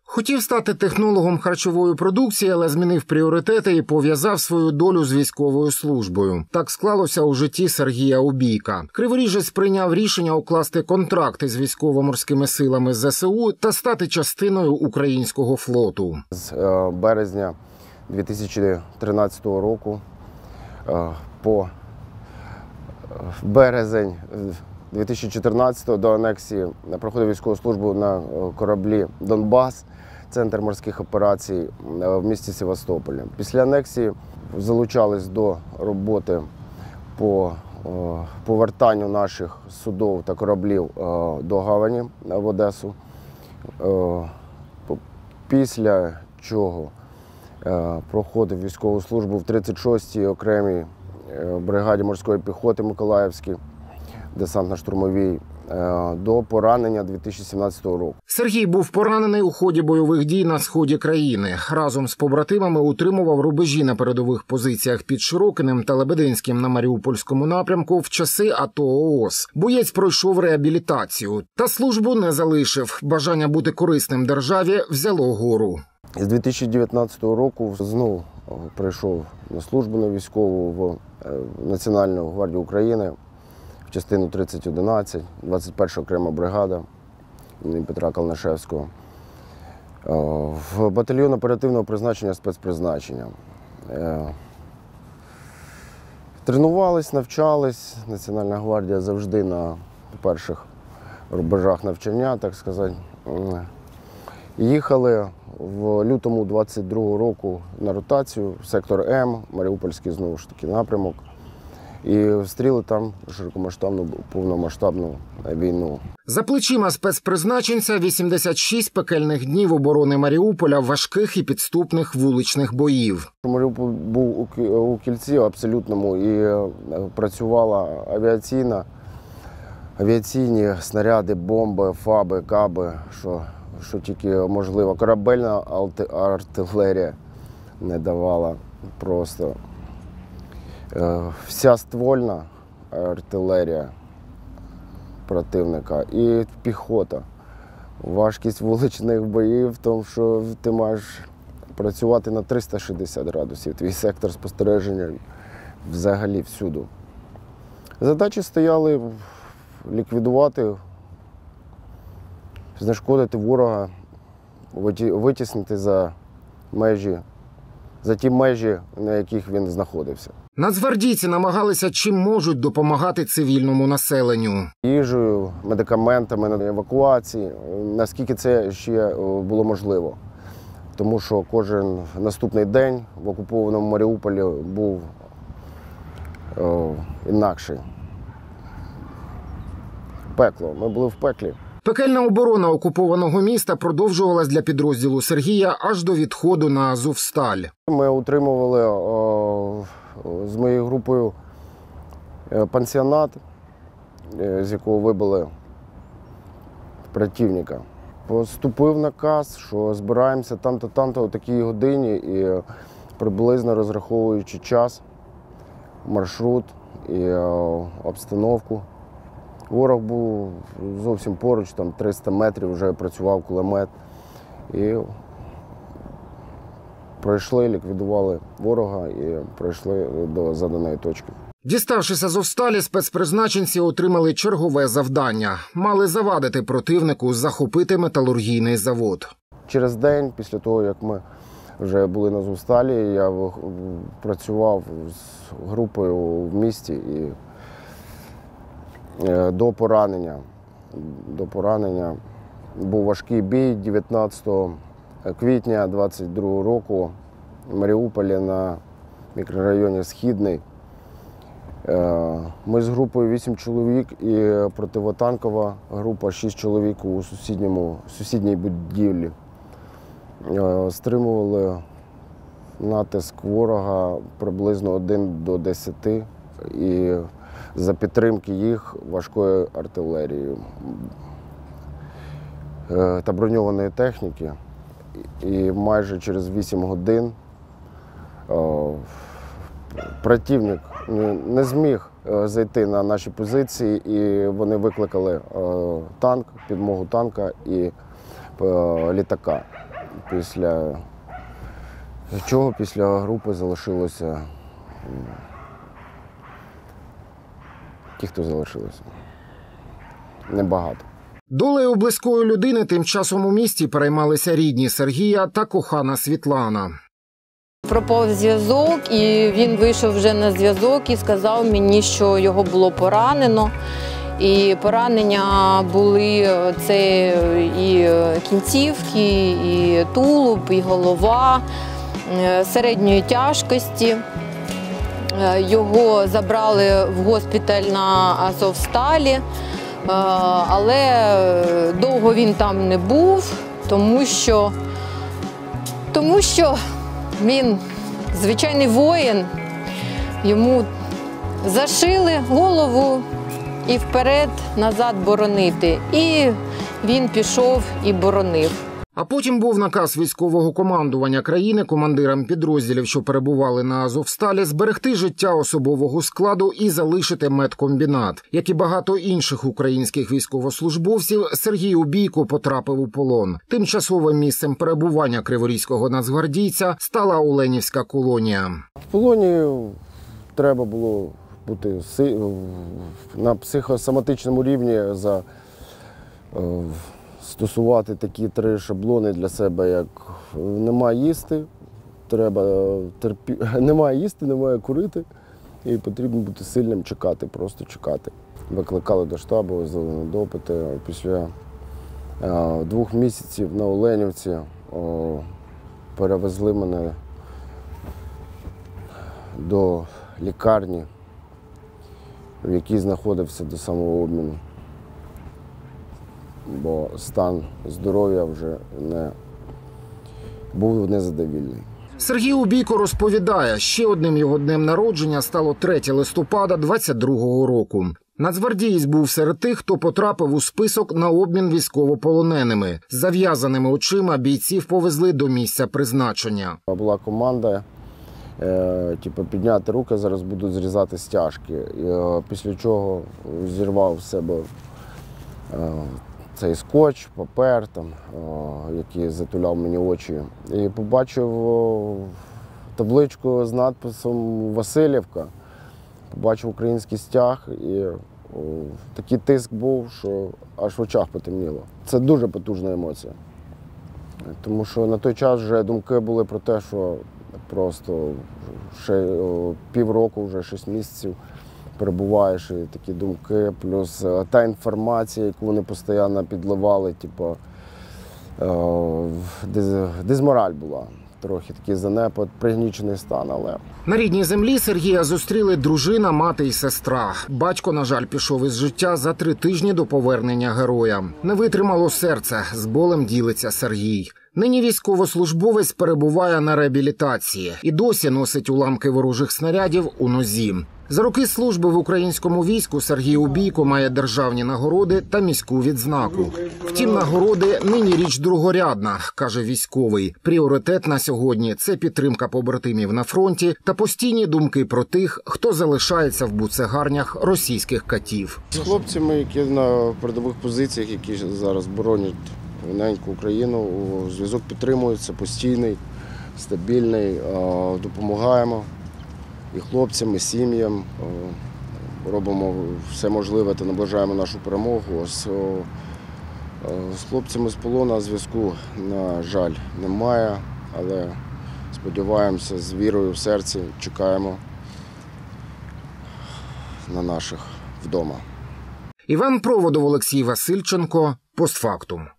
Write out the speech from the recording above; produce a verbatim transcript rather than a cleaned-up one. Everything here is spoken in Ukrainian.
Хотів стати технологом харчової продукції, але змінив пріоритети і пов'язав свою долю з військовою службою. Так склалося у житті Сергія Убійка. Криворіжець прийняв рішення укласти контракти з військово-морськими силами зе се у та стати частиною українського флоту. З березня дві тисячі тринадцятого року по березень дві тисячі чотирнадцятого до анексії проходив військову службу на кораблі «Донбас», центр морських операцій в місті Севастополі. Після анексії залучались до роботи по повертанню наших судов та кораблів до гавані в Одесу, після чого проходив військову службу в тридцять шостій окремій бригаді морської піхоти Миколаївській, десантно-штурмовій, до поранення дві тисячі сімнадцятого року. Сергій був поранений у ході бойових дій на сході країни. Разом з побратимами утримував рубежі на передових позиціях під Широкинем та Лебединським на Маріупольському напрямку в часи АТО ООС. Боєць пройшов реабілітацію. Та службу не залишив. Бажання бути корисним державі взяло гору. З дві тисячі дев'ятнадцятого року знову прийшов на службу на військову в Національну гвардію України, в частину тридцять одинадцять, двадцять перша окрема бригада імені Петра Калнишевського, в батальйон оперативного призначення спецпризначення. Тренувались, навчались. Національна гвардія завжди на перших рубежах навчання, так сказати. Їхали в лютому двадцять другого року на ротацію в сектор М, Маріупольський знову ж таки напрямок. І встріли там широкомасштабну, повномасштабну війну. За плечима спецпризначенця вісімдесят шість пекельних днів оборони Маріуполя, важких і підступних вуличних боїв. Маріуполь був у кільці абсолютному і працювала авіаційна, авіаційні снаряди, бомби, фаби, каби, що, що тільки можливо. Корабельна артилерія не давала просто. Вся ствольна артилерія противника і піхота. Важкість вуличних боїв в тому, що ти маєш працювати на триста шістдесят градусів. Твій сектор спостереження взагалі всюди. Задачі стояли ліквідувати, знешкодити ворога, витіснити за межі, за ті межі, на яких він знаходився. Нацгвардійці намагалися чим можуть допомагати цивільному населенню. Їжею, медикаментами на евакуації, наскільки це ще було можливо. Тому що кожен наступний день в окупованому Маріуполі був о, інакший. Пекло. Ми були в пеклі. Пекельна оборона окупованого міста продовжувалась для підрозділу Сергія аж до відходу на Азовсталь. Ми утримували о, з моєю групою пансіонат, з якого вибили противника. Поступив наказ, що збираємося там-то, там-то о такій годині і приблизно розраховуючи час, маршрут і обстановку. Ворог був зовсім поруч, там триста метрів, вже працював кулемет. І пройшли, ліквідували ворога і пройшли до заданої точки. Діставшись Азовсталі, спецпризначенці отримали чергове завдання. Мали завадити противнику захопити металургійний завод. Через день, після того, як ми вже були на Азовсталі, я працював з групою в місті і до поранення. До поранення був важкий бій дев'ятнадцятого квітня двадцять другого року в Маріуполі на мікрорайоні Східний. Ми з групою вісім чоловік і противотанкова група шість чоловік у сусідньому, сусідній будівлі. Стримували натиск ворога приблизно один до десяти і за підтримки їх важкою артилерією та броньованої техніки. І майже через вісім годин противник не зміг зайти на наші позиції, і вони викликали танк, підмогу танка і літака. після чого після групи залишилося ті, хто залишилося. Небагато. Долею близької людини тим часом у місті переймалися рідні Сергія та кохана Світлана. Пропав зв'язок, і він вийшов вже на зв'язок і сказав мені, що його було поранено. І поранення були це і кінцівки, і тулуб, і голова середньої тяжкості. Його забрали в госпіталь на Азовсталі, але довго він там не був, тому що, тому що він звичайний воїн, йому зашили голову і вперед, назад боронити. І він пішов і боронив. А потім був наказ військового командування країни командирам підрозділів, що перебували на Азовсталі, зберегти життя особового складу і залишити медкомбінат. Як і багато інших українських військовослужбовців, Сергій Убійко потрапив у полон. Тимчасовим місцем перебування криворізького нацгвардійця стала Оленівська колонія. В полоні треба було бути на психосоматичному рівні, за стосувати такі три шаблони для себе, як немає їсти, треба терпі... немає їсти, немає курити, і потрібно бути сильним, чекати, просто чекати. Викликали до штабу, везли на допити. Після а, двох місяців на Оленівці о, перевезли мене до лікарні, в якій знаходився до самого обміну. Бо стан здоров'я вже не був незадовільний. Сергій Убійко розповідає, ще одним його днем народження стало третього листопада двадцять другого року. Нацгвардієць був серед тих, хто потрапив у список на обмін військовополоненими. З зав'язаними очима бійців повезли до місця призначення. Була команда, е, типу, підняти руки, зараз будуть зрізати стяжки. Е, після чого зірвав з себе е, цей скотч, папер, там, о, який затуляв мені очі. І побачив о, табличку з надписом «Васильівка». Побачив український стяг, і о, такий тиск був, що аж в очах потемніло. Це дуже потужна емоція. Тому що на той час вже думки були про те, що просто ще о, півроку, вже шість місяців перебуваєш, і такі думки, плюс та інформація, яку вони постійно підливали, типу, дезмораль була. Трохи такий занепад, пригнічений стан, але... На рідній землі Сергія зустріли дружина, мати і сестра. Батько, на жаль, пішов із життя за три тижні до повернення героя. Не витримало серце, з болем ділиться Сергій. Нині військовослужбовець перебуває на реабілітації і досі носить уламки ворожих снарядів у нозі. За роки служби в українському війську Сергій Убійко має державні нагороди та міську відзнаку. Втім, нагороди нині річ другорядна, каже військовий. Пріоритет на сьогодні – це підтримка побратимів на фронті та постійні думки про тих, хто залишається в буцегарнях російських катів. З хлопцями, які на передових позиціях, які зараз боронять неньку Україну, зв'язок підтримується, постійний, стабільний, допомагаємо і хлопцям, і сім'ям, робимо все можливе та наближаємо нашу перемогу. З, з хлопцями з полону зв'язку, на жаль, немає, але сподіваємося, з вірою в серці чекаємо на наших вдома. Іван Проводов, Олексій Васильченко. Постфактум.